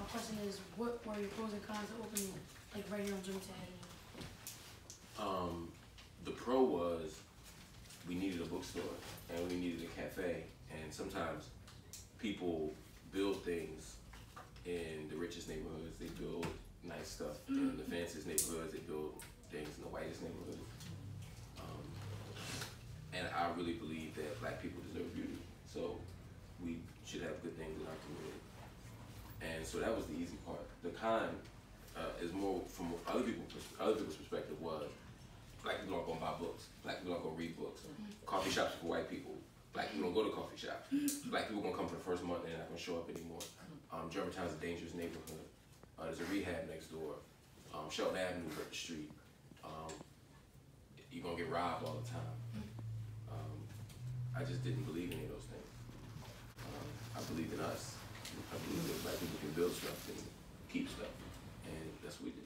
question is, what were your pros and cons of opening like right here on Germantown Avenue? The pro was we needed a bookstore and we needed a cafe, and sometimes people build things in the richest neighborhoods. They build nice stuff in the fanciest neighborhoods. They build things in the whitest neighborhoods. And I really believe that black people deserve beauty. So we should have good things in our community. And so that was the easy part. The con is more from other people's perspective was black people aren't gonna buy books. Black people aren't gonna read books. Coffee shops are for white people. Black people don't go to coffee shops. Black people gonna come for the first month and they're not gonna show up anymore. Germantown's a dangerous neighborhood. There's a rehab next door. Shelton Avenue is up the street. You're gonna get robbed all the time. I just didn't believe in any of those things. I believed in us. I believe that black people can build stuff and keep stuff, and that's what we did.